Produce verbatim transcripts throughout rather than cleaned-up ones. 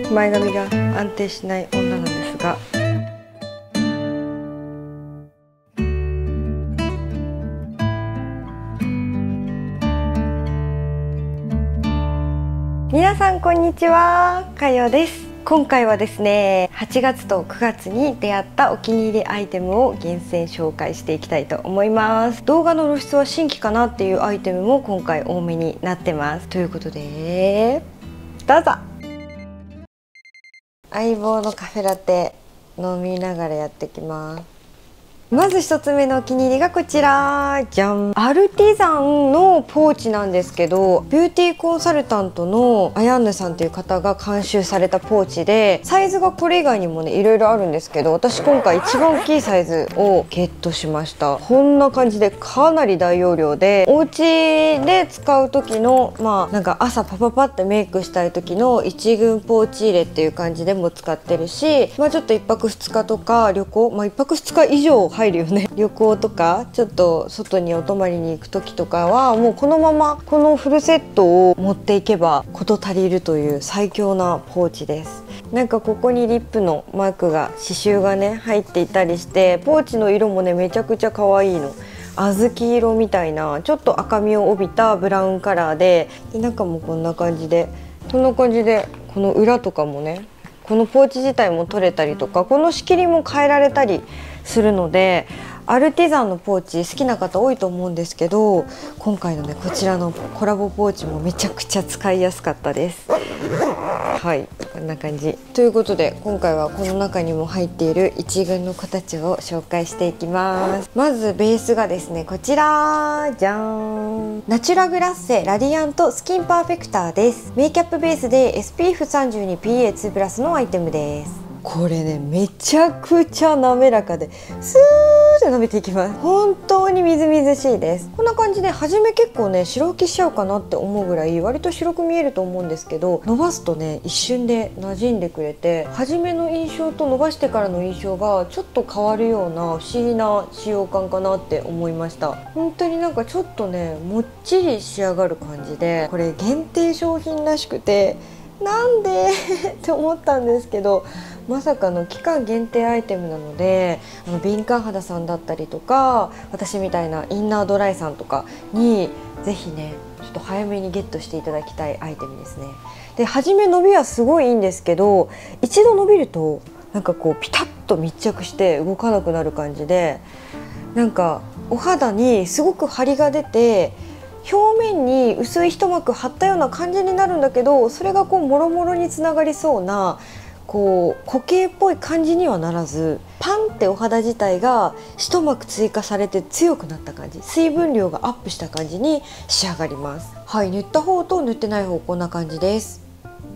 前髪が安定しない女なんですが、皆さんこんにちは、かよです。今回はですね、はちがつとくがつに出会ったお気に入りアイテムを厳選紹介していきたいと思います。動画の露出は新規かなっていうアイテムも今回多めになってます。ということでどうぞ。相棒のカフェラテ飲みながらやってきます。まずひとつめのお気に入りがこちら、じゃん、アルティザンのポーチなんですけど、ビューティーコンサルタントのアヤンヌさんという方が監修されたポーチで、サイズがこれ以外にもねいろいろあるんですけど、私今回一番大きいサイズをゲットしました。こんな感じでかなり大容量で、お家で使う時のまあなんか朝パパパってメイクしたい時の一軍ポーチ入れっていう感じでも使ってるし、まあちょっといっぱくふつかとか旅行、まあいっぱくふつか以上入るよね旅行とかちょっと外にお泊まりに行く時とかはもうこのままこのフルセットを持っていけば事足りるという最強なポーチです。なんかここにリップのマークが刺繍がね入っていたりして、ポーチの色もねめちゃくちゃ可愛いの。小豆色みたいなちょっと赤みを帯びたブラウンカラーで、中もこんな感じで、こんな感じでこの裏とかもね、このポーチ自体も取れたりとか、この仕切りも変えられたりするので、アルティザンのポーチ好きな方多いと思うんですけど、今回のねこちらのコラボポーチもめちゃくちゃ使いやすかったです。はい、こんな感じということで、今回はこの中にも入っている一軍の子たちを紹介していきます。まずベースがですねこちら、じゃーん、ナチュラグラッセラディアントスキンパーフェクターです。メイキャップベースで エスピーエフさんじゅうにピーエーツー プラスのアイテムです。これねめちゃくちゃ滑らかでスーッと伸びていきます。本当にみずみずしいです。こんな感じで初め結構ね白浮きしちゃうかなって思うぐらい割と白く見えると思うんですけど、伸ばすとね一瞬で馴染んでくれて、初めの印象と伸ばしてからの印象がちょっと変わるような不思議な使用感かなって思いました。本当になんかちょっとねもっちり仕上がる感じで、これ限定商品らしくてなんでって思ったんですけど、まさかの期間限定アイテムなので、あの敏感肌さんだったりとか、私みたいなインナードライさんとかにぜひねちょっと早めにゲットしていただきたいアイテムですね。で初め伸びはすごいいいんですけど、一度伸びるとなんかこうピタッと密着して動かなくなる感じで、なんかお肌にすごく張りが出て、表面に薄い一膜張ったような感じになるんだけど、それがこうもろもろにつながりそうなこう固形っぽい感じにはならず、パンってお肌自体が一膜追加されて強くなった感じ、水分量がアップした感じに仕上がります。はい、塗った方と塗ってない方こんな感じです。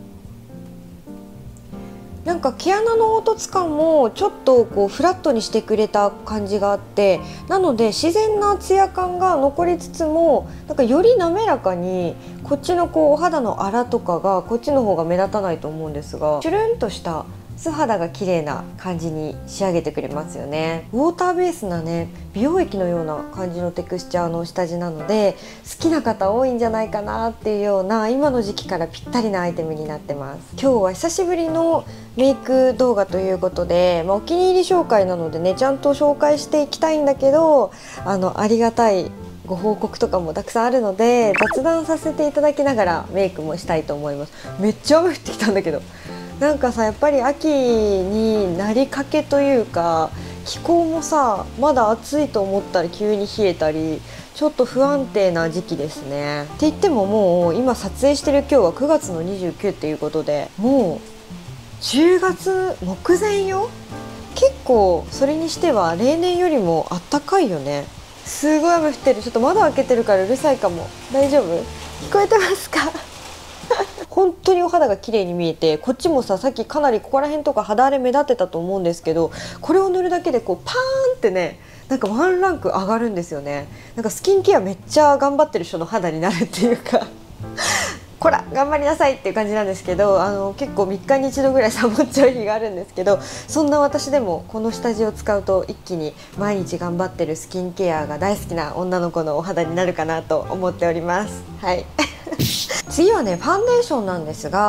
なんか毛穴の凹凸感もちょっとこうフラットにしてくれた感じがあって、なので自然なツヤ感が残りつつも、なんかより滑らかに、こっちのこうお肌の粗とかがこっちの方が目立たないと思うんですが、チュルンとした素肌が綺麗な感じに仕上げてくれますよね。ウォーターベースなね美容液のような感じのテクスチャーの下地なので、好きな方多いんじゃないかなっていうような今の時期からぴったりなアイテムになってます。今日は久しぶりのメイク動画ということで、まあ、お気に入り紹介なのでねちゃんと紹介していきたいんだけど、あのありがたいご報告とかもたくさんあるので、雑談させていただきながらメイクもしたいと思います。めっちゃ雨降ってきたんだけど、なんかさやっぱり秋になりかけというか、気候もさまだ暑いと思ったら急に冷えたり、ちょっと不安定な時期ですね。って言ってももう今撮影してる今日はくがつのにじゅうくっていうことで、もうじゅうがつ目前よ。結構それにしては例年よりもあったかいよね。すごい雨降ってる。ちょっと窓開けてるからうるさいかも。大丈夫？聞こえてますか？本当にお肌が綺麗に見えて、こっちもささっきかなりここら辺とか肌荒れ目立ってたと思うんですけど、これを塗るだけでこうパーンってね、なんかワンランク上がるんですよね。なんかスキンケアめっちゃ頑張ってる人の肌になるっていうかこら頑張りなさいっていう感じなんですけど、あの結構みっかにいちどぐらいサボっちゃう日があるんですけど、そんな私でもこの下地を使うと一気に毎日頑張ってるスキンケアが大好きな女の子のお肌になるかなと思っております。はい次はねファンデーションなんですが、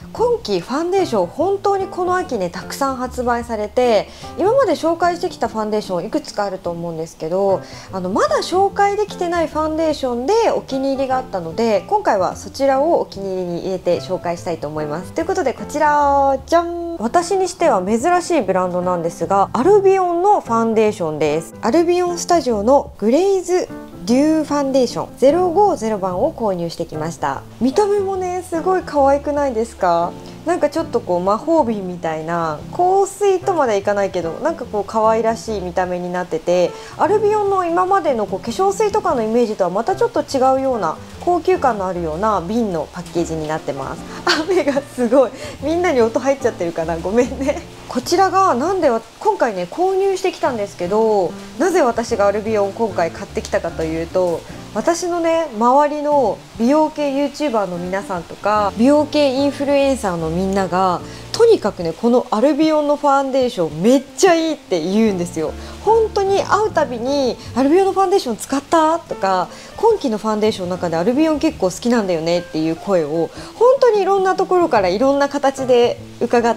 今期ファンデーション本当にこの秋ねたくさん発売されて、今まで紹介してきたファンデーションいくつかあると思うんですけど、あのまだ紹介できてないファンデーションでお気に入りがあったので、今回はそちらをお気に入りに入れて紹介したいと思います。ということでこちらじゃん、私にしては珍しいブランドなんですが、アルビオンのファンデーションです。アルビオンスタジオのグレイズデューファンデーションゼロごゼロばんを購入してきました。見た目もねすごい可愛くないですか？なんかちょっとこう魔法瓶みたいな、香水とまでいかないけどなんかこう可愛らしい見た目になってて、アルビオンの今までのこう化粧水とかのイメージとはまたちょっと違うような高級感のあるような瓶のパッケージになってます。雨がすごい、みんなに音入っちゃってるかな、ごめんね。こちらがなんで今回ね購入してきたんですけど、なぜ私がアルビオン今回買ってきたかというと、私のね周りの美容系 ユーチューバー の皆さんとか美容系インフルエンサーのみんながとにかくねこのアルビオンのファンデーションめっちゃいいって言うんですよ。本当に会うたびにアルビオンのファンデーション使ったとか、今期のファンデーションの中でアルビオン結構好きなんだよねっていう声を本当にいろんなところからいろんな形で伺って、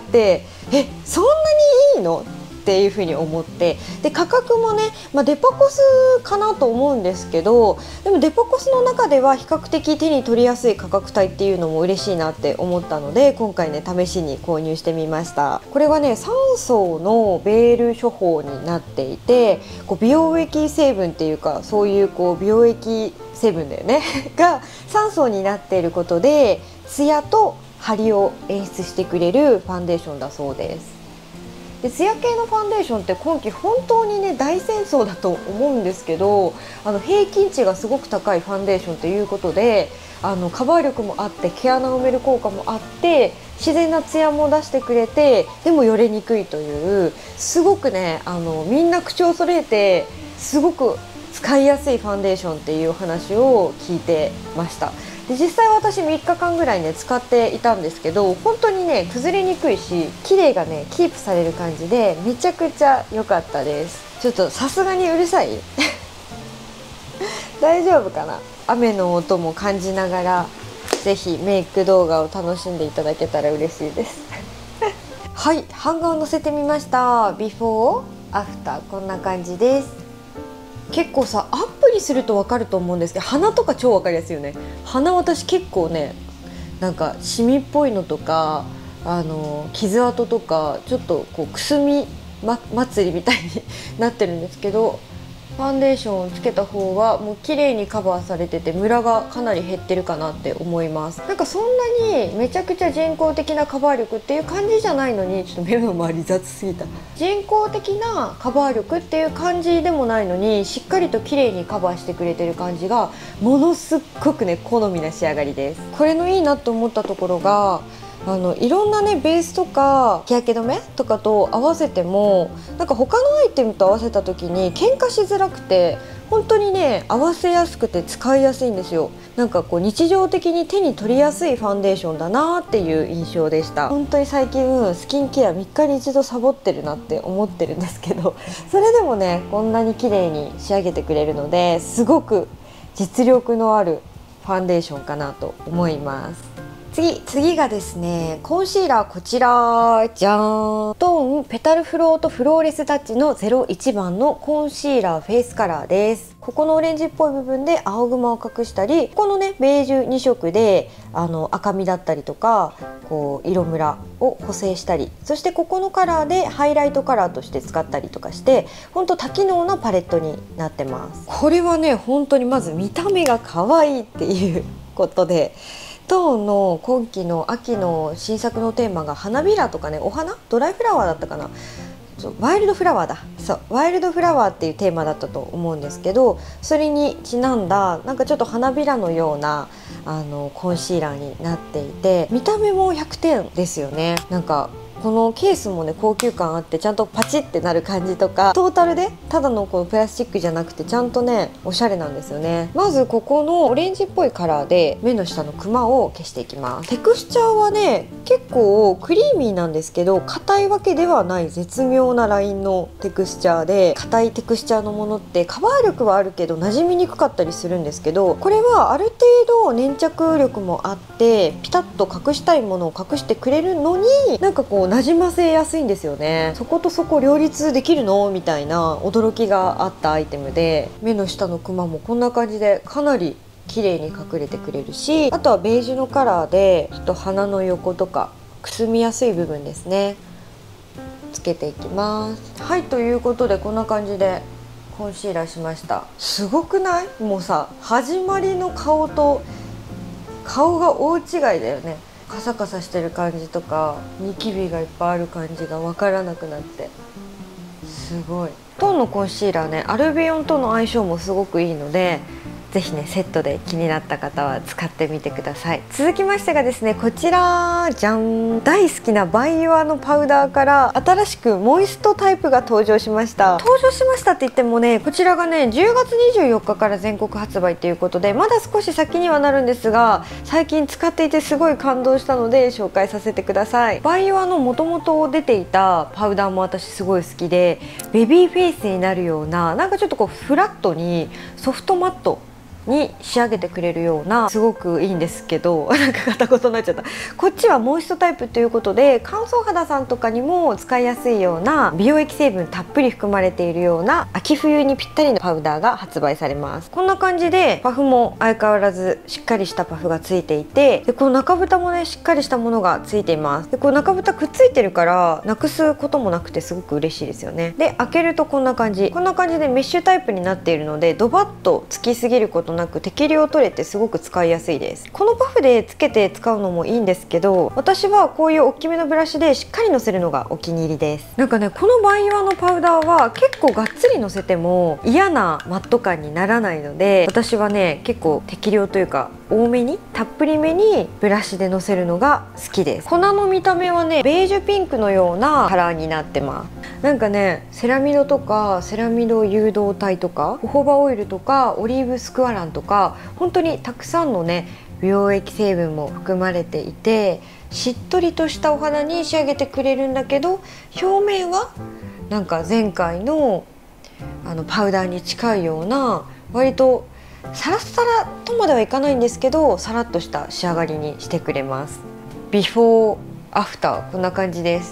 えそんなにいいのっていうふうに思って、で価格もね、まあ、デパコスかなと思うんですけど、でもデパコスの中では比較的手に取りやすい価格帯っていうのも嬉しいなって思ったので、今回ね試しに購入してみました。これはねさん層のベール処方になっていて、こう美容液成分っていうかそういうこう美容液成分だよねがさん層になっていることでツヤと張りを演出してくれるファンデーションだそうです。でツヤ系のファンデーションって今季本当にね大戦争だと思うんですけど、あの平均値がすごく高いファンデーションということで、あのカバー力もあって毛穴を埋める効果もあって自然なツヤも出してくれて、でもよれにくいというすごくねあのみんな口を揃えてすごく使いやすいファンデーションっていう話を聞いてました。で実際私みっかかんぐらいね使っていたんですけど、本当にね崩れにくいし綺麗がねキープされる感じでめちゃくちゃ良かったです。ちょっとさすがにうるさい大丈夫かな。雨の音も感じながらぜひメイク動画を楽しんでいただけたら嬉しいですはい、版画を載せてみました。ビフォーアフターこんな感じです。結構さアップにすると分かると思うんですけど、鼻とか超分かりやすいよね。鼻私結構ねなんかシミっぽいのとかあの傷跡とかちょっとこうくすみ、ま、祭りみたいになってるんですけど、ファンデーションをつけた方はもう綺麗にカバーされててムラがかなり減ってるかなって思います。なんかそんなにめちゃくちゃ人工的なカバー力っていう感じじゃないのに、ちょっと目の周り雑すぎた。人工的なカバー力っていう感じでもないのにしっかりと綺麗にカバーしてくれてる感じがものすっごくね好みな仕上がりです。これのいいなと思ったところが、あのいろんなねベースとか日焼け止めとかと合わせてもなんか他のアイテムと合わせた時に喧嘩しづらくて、本当にね合わせやすくて使いやすいんですよ。なんかこう日常的に手に取りやすいファンデーションだなっていう印象でした。本当に最近スキンケアみっかに一度サボってるなって思ってるんですけど、それでもねこんなに綺麗に仕上げてくれるのですごく実力のあるファンデーションかなと思います。次次がですねコンシーラー、こちらじゃーん、トーンペタルフローとフローレスタッチのゼロいちばんのコンシーラーフェイスカラーです。ここのオレンジっぽい部分で青グマを隠したり、このねベージュに色であの赤みだったりとかこう色ムラを補正したり、そしてここのカラーでハイライトカラーとして使ったりとかして、ほんと多機能なパレットになってます。これはね本当にまず見た目が可愛いっていうことで、トーンの今期の秋の新作のテーマが花びらとかね、お花ドライフラワーだったかな、ワイルドフラワーだ、そうワイルドフラワーっていうテーマだったと思うんですけど、それにちなんだなんかちょっと花びらのようなあのコンシーラーになっていて、見た目もひゃくてんですよね。なんかこのケースもね高級感あってちゃんとパチってなる感じとか、トータルでただのこのプラスチックじゃなくてちゃんとねおしゃれなんですよね。まずここのオレンジっぽいカラーで目の下のクマを消していきます。テクスチャーはね結構クリーミーなんですけど硬いわけではない絶妙なラインのテクスチャーで、硬いテクスチャーのものってカバー力はあるけど馴染みにくかったりするんですけど、これはある程度粘着力もあってピタッと隠したいものを隠してくれるのに、なんかこう馴染ませやすいんですよね。そことそこ両立できるのみたいな驚きがあったアイテムで、目の下のクマもこんな感じでかなり綺麗に隠れてくれるし、あとはベージュのカラーでちょっと鼻の横とかくすみやすい部分ですねつけていきます。はい、ということでこんな感じでコンシーラーしました。すごくない？もうさ、始まりの顔と顔が大違いだよね。カサカサしてる感じとかニキビがいっぱいある感じが分からなくなって、すごい。トーンのコンシーラーね、アルビオンとの相性もすごくいいので、ぜひねセットで気になった方は使ってみてください。続きましてがですね、こちらじゃん、大好きなバイユアのパウダーから新しくモイストタイプが登場しました。登場しましたって言ってもね、こちらがねじゅうがつにじゅうよっかから全国発売ということで、まだ少し先にはなるんですが、最近使っていてすごい感動したので紹介させてください。バイユアのもともと出ていたパウダーも私すごい好きで、ベビーフェイスになるような、なんかちょっとこうフラットにソフトマットに仕上げてくれるような、すごくいいんですけどなんか片言になっちゃった。こっちはモイストタイプということで、乾燥肌さんとかにも使いやすいような美容液成分たっぷり含まれているような秋冬にぴったりのパウダーが発売されます。こんな感じでパフも相変わらずしっかりしたパフがついていて、でこの中蓋もねしっかりしたものがついています。でこの中蓋くっついてるからなくすこともなくてすごく嬉しいですよね。で開けるとこんな感じ、こんな感じでメッシュタイプになっているので、ドバッとつきすぎることなく適量取れてすごく使いやすいです。このパフでつけて使うのもいいんですけど、私はこういう大きめのブラシでしっかりのせるのがお気に入りです。なんかねこのバイユアのパウダーは結構がっつりのせても嫌なマット感にならないので、私はね結構適量というか多めにたっぷりめにブラシでのせるのが好きです。粉の見た目はねベージュピンクのようなカラーになってます。なんかねセラミドとかセラミド誘導体とかホホバオイルとかオリーブスクワランとか本当にたくさんのね美容液成分も含まれていて、しっとりとしたお肌に仕上げてくれるんだけど、表面はなんか前回のあのパウダーに近いような割とサラッサラとまではいかないんですけど、サラッとした仕上がりにしてくれます。ビフォーアフターこんな感じです。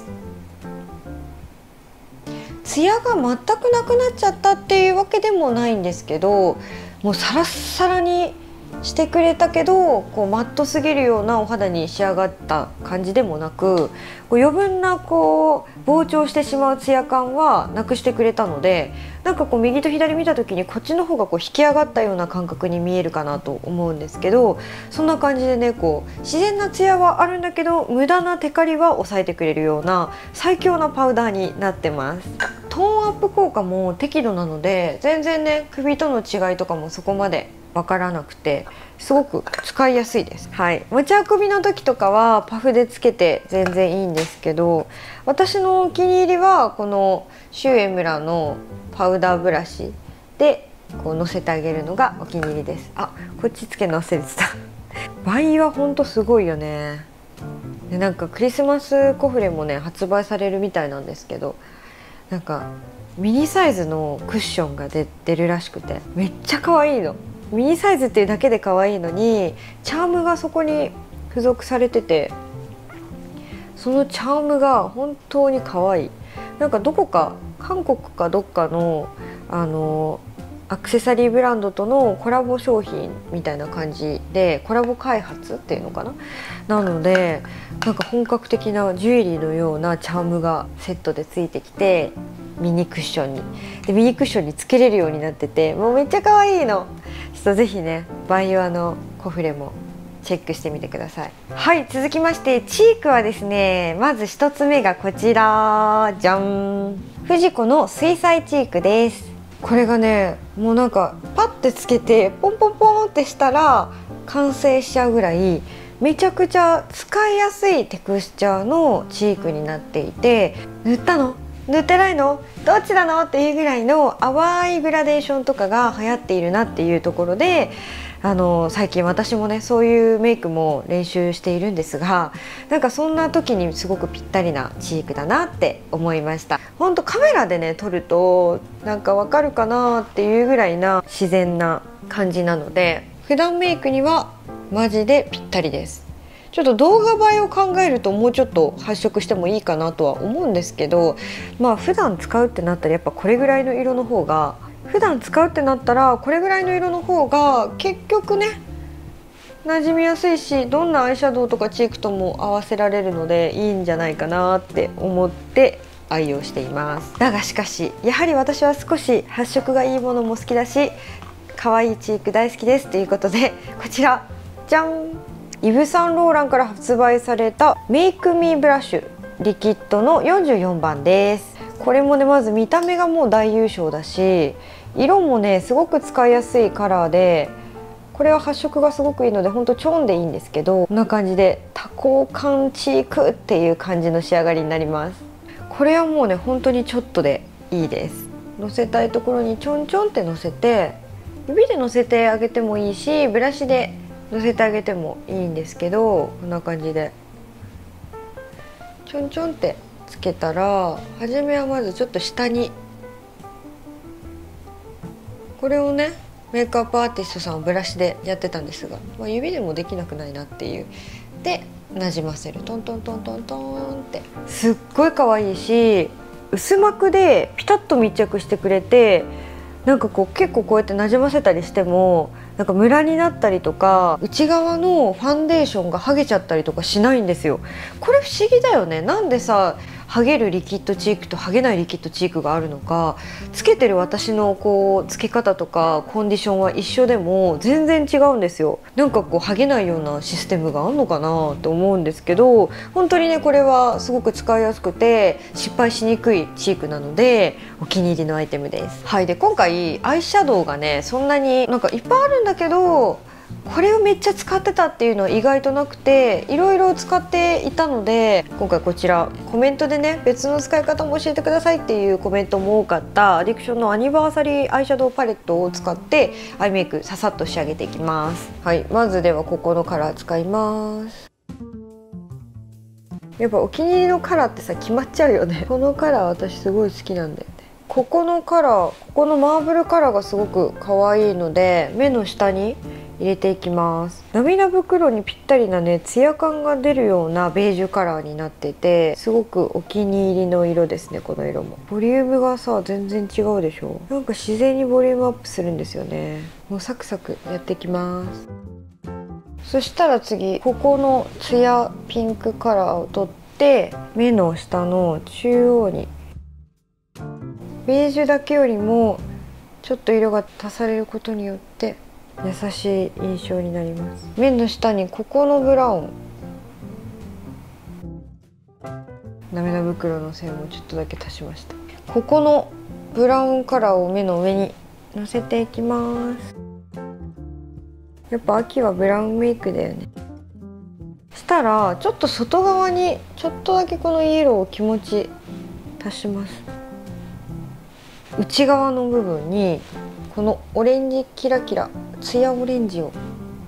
ツヤが全くなくなっちゃったっていうわけでもないんですけど、もうサラッサラにしてくれたけどこうマットすぎるようなお肌に仕上がった感じでもなく、こう余分なこう膨張してしまうツヤ感はなくしてくれたので、なんかこう右と左見た時にこっちの方がこう引き上がったような感覚に見えるかなと思うんですけど、そんな感じでねこう自然なツヤはあるんだけど無駄なテカリは抑えてくれるような最強なパウダーになってます。トーンアップ効果も適度なので全然ね首との違いとかもそこまでわからなくてすごく使いやすいです。はい、持ち運びの時とかはパフでつけて全然いいんですけど、私のお気に入りはこのシュエムラのパウダーブラシでこうのせてあげるのがお気に入りです。あ、こっちつけのせてたバイはほんとすごいよね。でなんかクリスマスコフレもね発売されるみたいなんですけど、なんかミニサイズのクッションが出てるらしくてめっちゃ可愛いの。ミニサイズっていうだけで可愛いのにチャームがそこに付属されてて、そのチャームが本当に可愛い。なんかどこか韓国かどっかのあのアクセサリーブランドとのコラボ商品みたいな感じでコラボ開発っていうのかな、なのでなんか本格的なジュエリーのようなチャームがセットでついてきて、ミニクッションにでミニクッションにつけれるようになってて、もうめっちゃ可愛いの。ちょっとぜひねバイユアのコフレもチェックしてみてください。はい、続きましてチークはですね、まずひとつめがこちらじゃん、フジコの水彩チークです。これがねもうなんかパッてつけてポンポンポンってしたら完成しちゃうぐらいめちゃくちゃ使いやすいテクスチャーのチークになっていて、塗ったの？塗ってないの？どっちなの？っていうぐらいの淡いグラデーションとかが流行っているなっていうところで、あの最近私もねそういうメイクも練習しているんですが、なんかそんな時にすごくぴったりなチークだなって思いました。ほんとカメラでね撮るとなんかわかるかなっていうぐらいな自然な感じなので、普段メイクにはマジでぴったりです。ちょっと動画映えを考えるともうちょっと発色してもいいかなとは思うんですけど、まあ普段使うってなったらやっぱこれぐらいの色の方が普段使うってなったらこれぐらいの色の方が結局ね馴染みやすいし、どんなアイシャドウとかチークとも合わせられるのでいいんじゃないかなって思って愛用しています。だがしかしやはり私は少し発色がいいものも好きだし、可愛いチーク大好きですということで、こちらじゃん、イヴ・サンローランから発売されたメイクミーブラッシュリキッドのよんじゅうよんばんです。これもねまず見た目がもう大優勝だし、色もねすごく使いやすいカラーで、これは発色がすごくいいのでほんとチョンでいいんですけど、こんな感じで多幸感チークっていう感じの仕上がりになります。これはもうね本当にちょっとでいいです。のせたいところにちょんちょんってのせて、指でのせてあげてもいいしブラシでのせてあげてもいいんですけど、こんな感じでちょんちょんってつけたら、初めはまずちょっと下にこれをねメイクアップアーティストさんはブラシでやってたんですが、まあ、指でもできなくないなっていうでなじませる、トントントントントンってすっごい可愛いし、薄膜でピタッと密着してくれて、なんかこう結構こうやってなじませたりしてもなんかムラになったりとか内側のファンデーションが剥げちゃったりとかしないんですよ。これ不思議だよね。なんでさ剥げるリキッドチークと剥げないリキッドチークがあるのか、つけてる私のこうつけ方とかコンディションは一緒でも全然違うんですよ。なんかこう剥げないようなシステムがあるのかなと思うんですけど、本当にねこれはすごく使いやすくて失敗しにくいチークなのでお気に入りのアイテムです。はい、で今回アイシャドウがねそんなになんかいっぱいあるんだけど、これをめっちゃ使ってたっていうのは意外となくて、いろいろ使っていたので、今回こちらコメントでね別の使い方も教えてくださいっていうコメントも多かったアディクションのアニバーサリーアイシャドウパレットを使ってアイメイクささっと仕上げていきます。はい、まずではここのカラー使います。やっぱお気に入りのカラーってさ決まっちゃうよね。このカラー私すごい好きなんだよね。ここのカラー、ここのマーブルカラーがすごく可愛いので目の下に入れていきます。涙袋にぴったりなねツヤ感が出るようなベージュカラーになってて、すごくお気に入りの色ですね。この色もボリュームがさ全然違うでしょ。なんか自然にボリュームアップするんですよね。もうサクサクやっていきます。そしたら次ここのツヤピンクカラーを取って目の下の中央に、ベージュだけよりもちょっと色が足されることによって優しい印象になります。目の下にここのブラウン、涙袋の線もちょっとだけ足しました。ここのブラウンカラーを目の上にのせていきます。やっぱ秋はブラウンメイクだよね。したらちょっと外側にちょっとだけこのイエローを気持ち足します。内側の部分にこのオレンジキラキラツヤオレンジを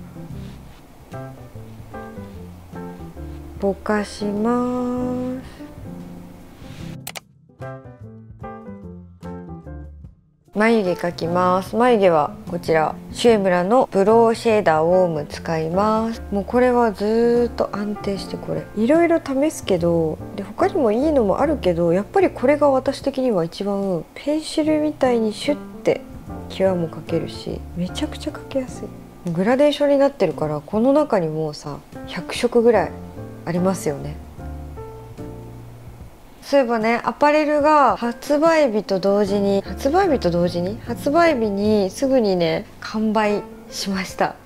ぼかします。眉毛描きます。眉毛はこちらシュエムラのブローシェーダーウォーム使います。もうこれはずーっと安定して、これいろいろ試すけど、で他にもいいのもあるけど、やっぱりこれが私的には一番ペンシルみたいにシュッて際も描けるし、めちゃくちゃ描きやすい。グラデーションになってるから、この中にもうさひゃく色ぐらいありますよね。そういえばね、アパレルが発売日と同時に発売日と同時に発売日にすぐにね完売しました。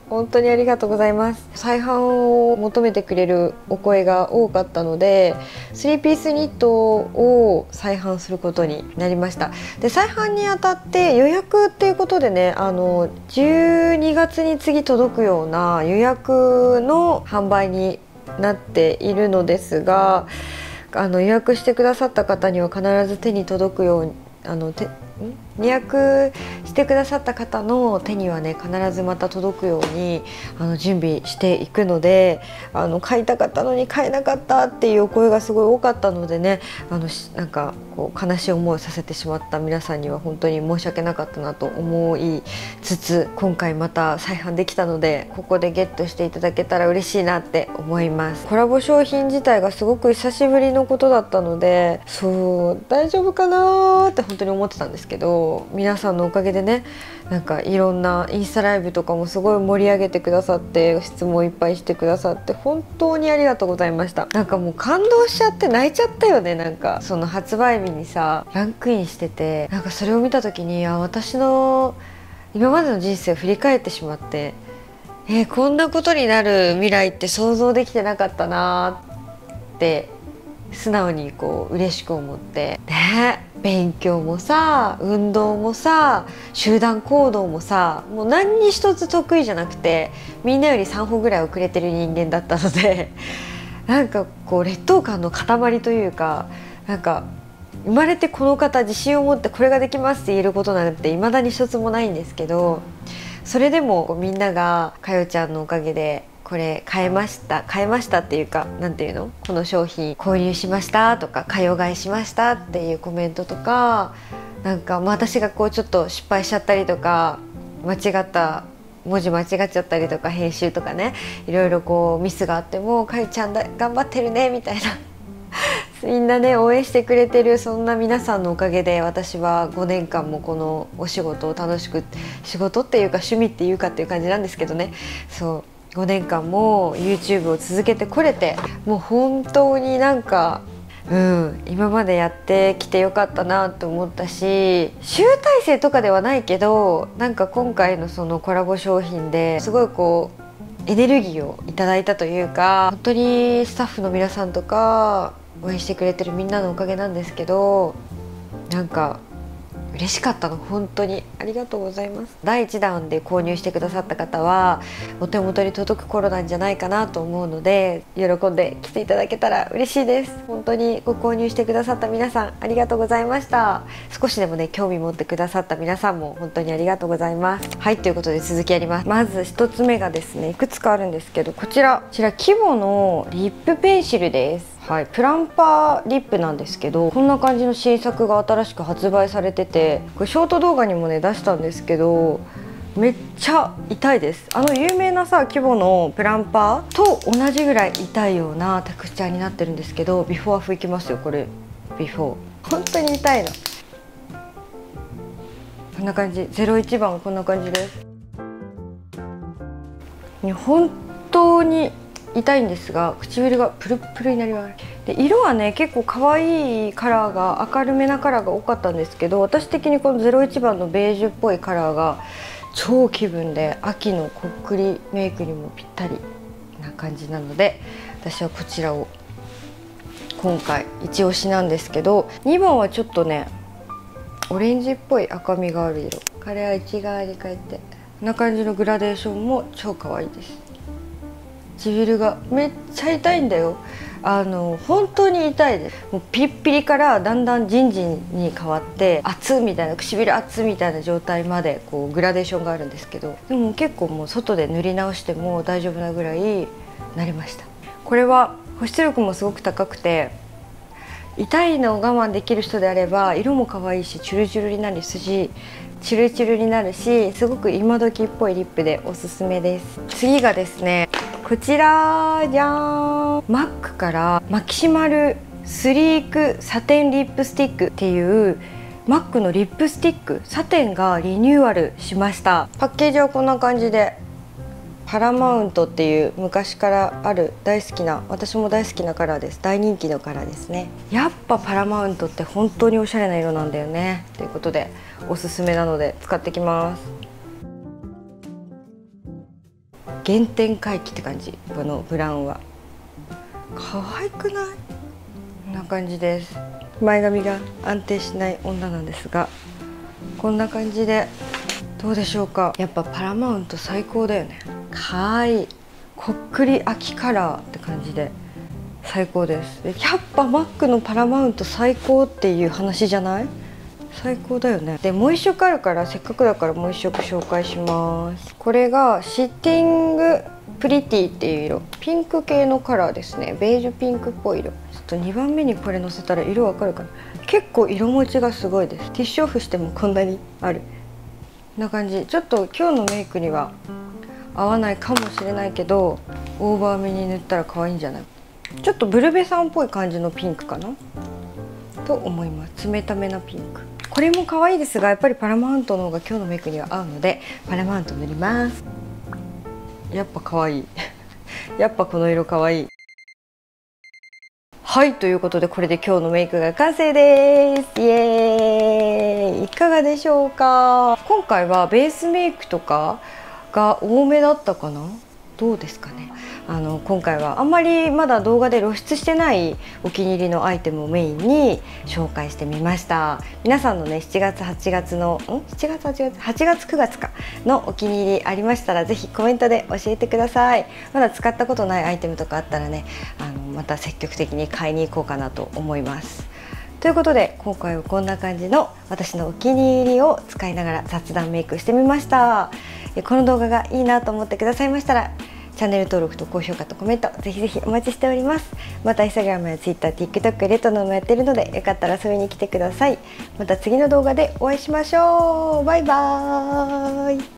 本当にありがとうございます。再販を求めてくれるお声が多かったので、スリーピースニットを再販することになりました。で、再販にあたって予約っていうことでね、あのじゅうにがつに次届くような予約の販売になっているのですが、あの予約してくださった方には必ず手に届くように、あのて予約してくださった方の手にはね必ずまた届くようにあの準備していくので、あの買いたかったのに買えなかったっていうお声がすごい多かったのでね、あのなんかこう悲しい思いをさせてしまった皆さんには本当に申し訳なかったなと思いつつ、今回また再販できたのでここでゲットしていただけたら嬉しいなって思います。コラボ商品自体がすごく久しぶりのことだったので、そう大丈夫かなーって本当に思ってたんですけど、皆さんのおかげでね、なんかいろんなインスタライブとかもすごい盛り上げてくださって、質問いっぱいしてくださって本当にありがとうございました。なんかもう感動しちゃって泣いちゃったよね。なんかその発売日にさランクインしてて、なんかそれを見た時に、あ、私の今までの人生を振り返ってしまって、えー、こんなことになる未来って想像できてなかったなって素直にこう嬉しく思って、ね、勉強もさ運動もさ集団行動もさ、もう何に一つ得意じゃなくて、みんなよりさん歩ぐらい遅れてる人間だったのでなんかこう劣等感の塊というか、なんか生まれてこの方自信を持ってこれができますって言えることなんて未だに一つもないんですけど、それでもみんながかよちゃんのおかげでこれ買えました買えましたっていうか、なんていうの、この商品購入しましたとかかよ買いしましたっていうコメントとか、なんか、まあ、私がこうちょっと失敗しちゃったりとか、間違った文字間違っちゃったりとか、編集とかね、いろいろこうミスがあってもかよちゃんだ頑張ってるねみたいなみんなね応援してくれてる、そんな皆さんのおかげで私はごねんかんもこのお仕事を楽しく、仕事っていうか趣味っていうかっていう感じなんですけどね、そうごねんかんも YouTube を続けてこれて、もう本当になんか、うん、今までやってきてよかったなと思ったし、集大成とかではないけど、なんか今回のそのコラボ商品ですごいこうエネルギーをいただいたというか、本当にスタッフの皆さんとか応援してくれてるみんなのおかげなんですけど、なんか嬉しかったの、本当にありがとうございます。だいいちだんで購入してくださった方はお手元に届く頃なんじゃないかなと思うので、喜んで来ていただけたら嬉しいです。本当にご購入してくださった皆さんありがとうございました。少しでもね興味持ってくださった皆さんも本当にありがとうございます。はい、ということで続きやります。まずひとつめがですね、いくつかあるんですけど、こちらこちらキボのリップペンシルです。はい、プランパーリップなんですけど、こんな感じの新作が新しく発売されてて、これショート動画にもね出したんですけど、めっちゃ痛いです。あの有名なさキボのプランパーと同じぐらい痛いようなテクスチャーになってるんですけど、ビフォーアフいきますよ。これビフォー本当に痛いの。こんな感じ、ゼロいちばんこんな感じです。本当に痛いんですが、唇がプルップルになります。で色はね結構可愛いカラーが、明るめなカラーが多かったんですけど、私的にこのゼロいちばんのベージュっぽいカラーが超気分で、秋のこっくりメイクにもぴったりな感じなので、私はこちらを今回一押しなんですけど、にばんはちょっとねオレンジっぽい赤みがある色、これは内側に変えて、こんな感じのグラデーションも超可愛いです。唇がめっちゃ痛いんだよ。あの本当に痛いです。もうピリッピリからだんだんジンジンに変わって熱みたいな、唇熱みたいな状態までこうグラデーションがあるんですけど、でも結構もう外で塗り直しても大丈夫なぐらいなりました。これは保湿力もすごく高くて、痛いのを我慢できる人であれば色も可愛いし、チュルチュルになるしチュルチュルになるし、すごく今時っぽいリップでおすすめです。次がですね、こちらじゃーん、マックからマキシマルスリークサテンリップスティックっていうマックのリップスティックサテンがリニューアルしました。パッケージはこんな感じで、パラマウントっていう昔からある大好きな、私も大好きなカラーです。大人気のカラーですね。やっぱパラマウントって本当におしゃれな色なんだよねということでおすすめなので使ってきます。 原点回帰って感じ。このブラウンは可愛くない？こんな感じです。前髪が安定しない女なんですが、こんな感じでどうでしょうか。やっぱパラマウント最高だよね。可愛いこっくり秋カラーって感じで最高です。やっぱマックのパラマウント最高っていう話じゃない？最高だよね。でもう一色あるから、せっかくだからもう一色紹介します。これがシッティングプリティっていう色、ピンク系のカラーですね。ベージュピンクっぽい色。ちょっとにばんめにこれのせたら色わかるかな。結構色持ちがすごいです。ティッシュオフしてもこんなにある。こんな感じ。ちょっと今日のメイクには合わないかもしれないけど、オーバーめに塗ったら可愛いんじゃない？ちょっとブルベさんっぽい感じのピンクかなと思います。冷ためなピンク。これも可愛いですが、やっぱりパラマウントの方が今日のメイクには合うのでパラマウント塗ります。やっぱ可愛いやっぱこの色可愛い。はい、ということでこれで今日のメイクが完成です。イエーイ。いかがでしょうか。今回はベースメイクとかが多めだったかな。どうですかね。あの今回はあんまりまだ動画で露出してないお気に入りのアイテムをメインに紹介してみました。皆さんのねしちがつはちがつのんしちがつはちがつはちがつくがつかのお気に入りありましたら、ぜひコメントで教えてください。まだ使ったことないアイテムとかあったらね、あのまた積極的に買いに行こうかなと思います。ということで今回はこんな感じの私のお気に入りを使いながら雑談メイクしてみました。この動画がいいなと思ってくださいましたら、チャンネル登録と高評価とコメントぜひぜひお待ちしております。またインスタグラムやツイッター、TikTok、レトノもやってるので、よかったら遊びに来てください。また次の動画でお会いしましょう。バイバーイ。